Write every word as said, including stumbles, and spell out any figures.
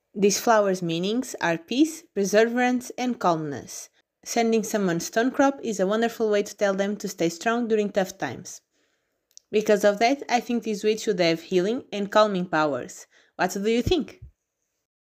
These flowers' meanings are peace, perseverance, and calmness. Sending someone Stonecrop is a wonderful way to tell them to stay strong during tough times. Because of that, I think this witch should have healing and calming powers. What do you think?